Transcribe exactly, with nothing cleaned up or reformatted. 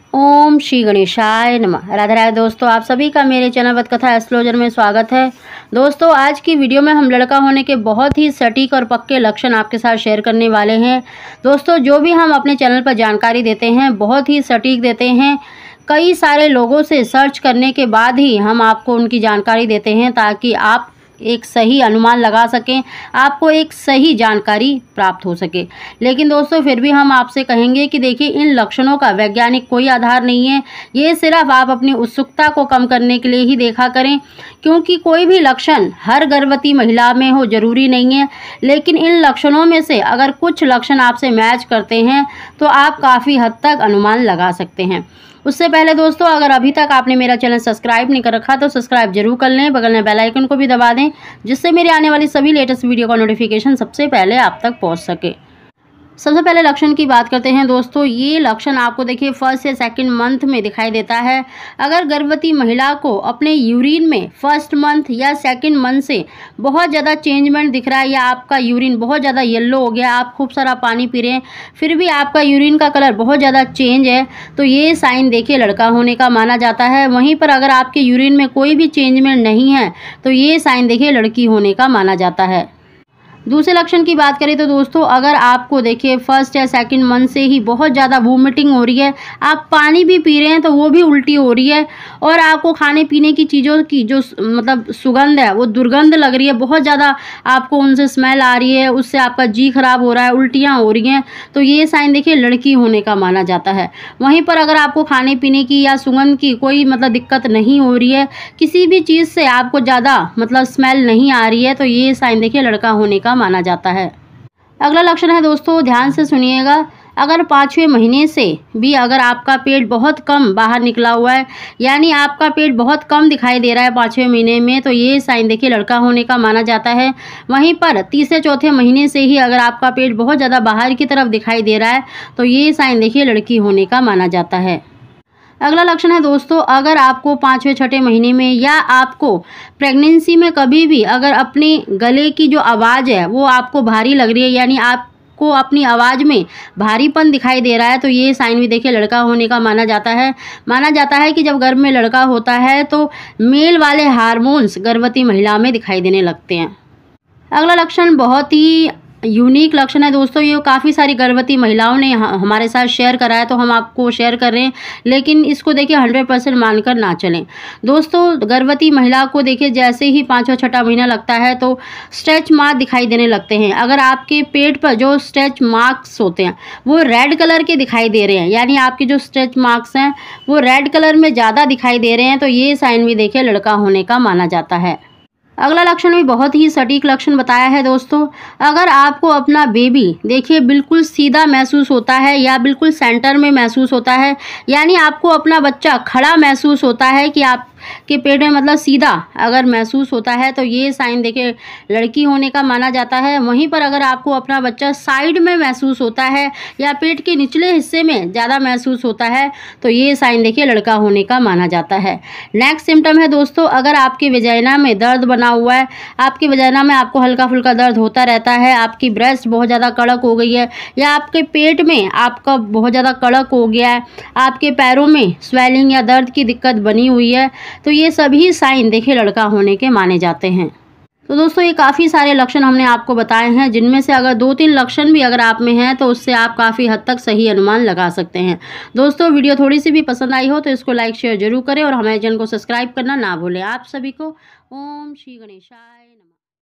ओम श्री गणेशाय नमः। राधे राधे दोस्तों, आप सभी का मेरे चैनल वत कथा एस्ट्रोलॉजर में स्वागत है। दोस्तों, आज की वीडियो में हम लड़का होने के बहुत ही सटीक और पक्के लक्षण आपके साथ शेयर करने वाले हैं। दोस्तों, जो भी हम अपने चैनल पर जानकारी देते हैं बहुत ही सटीक देते हैं। कई सारे लोगों से सर्च करने के बाद ही हम आपको उनकी जानकारी देते हैं ताकि आप एक सही अनुमान लगा सकें, आपको एक सही जानकारी प्राप्त हो सके। लेकिन दोस्तों, फिर भी हम आपसे कहेंगे कि देखिए, इन लक्षणों का वैज्ञानिक कोई आधार नहीं है। ये सिर्फ आप अपनी उत्सुकता को कम करने के लिए ही देखा करें, क्योंकि कोई भी लक्षण हर गर्भवती महिला में हो जरूरी नहीं है। लेकिन इन लक्षणों में से अगर कुछ लक्षण आपसे मैच करते हैं तो आप काफ़ी हद तक अनुमान लगा सकते हैं। उससे पहले दोस्तों, अगर अभी तक आपने मेरा चैनल सब्सक्राइब नहीं कर रखा तो सब्सक्राइब जरूर कर लें, बगल में बेल आइकन को भी दबा दें, जिससे मेरे आने वाली सभी लेटेस्ट वीडियो का नोटिफिकेशन सबसे पहले आप तक पहुंच सके। सबसे पहले लक्षण की बात करते हैं दोस्तों। ये लक्षण आपको देखिए फर्स्ट या सेकंड मंथ में दिखाई देता है। अगर गर्भवती महिला को अपने यूरिन में फर्स्ट मंथ या सेकंड मंथ से बहुत ज़्यादा चेंजमेंट दिख रहा है, या आपका यूरिन बहुत ज़्यादा येलो हो गया, आप खूब सारा पानी पी रहे हैं फिर भी आपका यूरिन का कलर बहुत ज़्यादा चेंज है, तो ये साइन देखिए लड़का होने का माना जाता है। वहीं पर अगर आपके यूरिन में कोई भी चेंजमेंट नहीं है तो ये साइन देखिए लड़की होने का माना जाता है। दूसरे लक्षण की बात करें तो दोस्तों, अगर आपको देखिए फर्स्ट या सेकंड मंथ से ही बहुत ज़्यादा वोमिटिंग हो रही है, आप पानी भी पी रहे हैं तो वो भी उल्टी हो रही है, और आपको खाने पीने की चीज़ों की जो मतलब सुगंध है वो दुर्गंध लग रही है, बहुत ज़्यादा आपको उनसे स्मेल आ रही है, उससे आपका जी खराब हो रहा है, उल्टियाँ हो रही हैं, तो ये साइन देखिए लड़की होने का माना जाता है। वहीं पर अगर आपको खाने पीने की या सुगंध की कोई मतलब दिक्कत नहीं हो रही है, किसी भी चीज़ से आपको ज़्यादा मतलब स्मेल नहीं आ रही है, तो ये साइन देखिए लड़का होने का माना जाता है। अगला लक्षण है दोस्तों, ध्यान से सुनिएगा। अगर पाँचवें महीने से भी अगर आपका पेट बहुत कम बाहर निकला हुआ है, यानी आपका पेट बहुत कम दिखाई दे रहा है पाँचवें महीने में, तो ये साइन देखिए लड़का होने का माना जाता है। वहीं पर तीसरे चौथे महीने से ही अगर आपका पेट बहुत ज़्यादा बाहर की तरफ दिखाई दे रहा है तो ये साइन देखिए लड़की होने का माना जाता है। अगला लक्षण है दोस्तों, अगर आपको पाँचवें छठे महीने में या आपको प्रेगनेंसी में कभी भी अगर अपने गले की जो आवाज़ है वो आपको भारी लग रही है, यानी आपको अपनी आवाज़ में भारीपन दिखाई दे रहा है, तो ये साइन भी देखिए लड़का होने का माना जाता है। माना जाता है कि जब गर्भ में लड़का होता है तो मेल वाले हार्मोन्स गर्भवती महिला में दिखाई देने लगते हैं। अगला लक्षण बहुत ही यूनिक लक्षण है दोस्तों, ये काफ़ी सारी गर्भवती महिलाओं ने हमारे साथ शेयर करा है तो हम आपको शेयर कर रहे हैं, लेकिन इसको देखिए हंड्रेड परसेंट मानकर ना चलें। दोस्तों, गर्भवती महिला को देखिए जैसे ही पाँचवा छठा महीना लगता है तो स्ट्रेच मार्क दिखाई देने लगते हैं। अगर आपके पेट पर जो स्ट्रेच मार्क्स होते हैं वो रेड कलर के दिखाई दे रहे हैं, यानी आपके जो स्ट्रेच मार्क्स हैं वो रेड कलर में ज़्यादा दिखाई दे रहे हैं, तो ये साइन भी देखिए लड़का होने का माना जाता है। अगला लक्षण भी बहुत ही सटीक लक्षण बताया है दोस्तों। अगर आपको अपना बेबी देखिए बिल्कुल सीधा महसूस होता है या बिल्कुल सेंटर में महसूस होता है, यानी आपको अपना बच्चा खड़ा महसूस होता है कि आप के पेट में मतलब सीधा अगर महसूस होता है तो ये साइन देखिए लड़की होने का माना जाता है। वहीं पर अगर आपको अपना बच्चा साइड में महसूस होता है या पेट के निचले हिस्से में ज़्यादा महसूस होता है तो ये साइन देखिए लड़का होने का माना जाता है। नेक्स्ट सिम्टम है दोस्तों, अगर आपके वजाइना में दर्द बना हुआ है, आपके वजाइना में आपको हल्का फुल्का दर्द होता रहता है, आपकी ब्रेस्ट बहुत ज़्यादा कड़क हो गई है, या आपके पेट में आपका बहुत ज़्यादा कड़क हो गया है, आपके पैरों में स्वेलिंग या दर्द की दिक्कत बनी हुई है, तो ये सभी साइन देखिए लड़का होने के माने जाते हैं। तो दोस्तों, ये काफ़ी सारे लक्षण हमने आपको बताए हैं, जिनमें से अगर दो तीन लक्षण भी अगर आप में हैं तो उससे आप काफ़ी हद तक सही अनुमान लगा सकते हैं। दोस्तों, वीडियो थोड़ी सी भी पसंद आई हो तो इसको लाइक शेयर जरूर करें और हमारे चैनल को सब्सक्राइब करना ना भूलें। आप सभी को ओम श्री गणेशाय।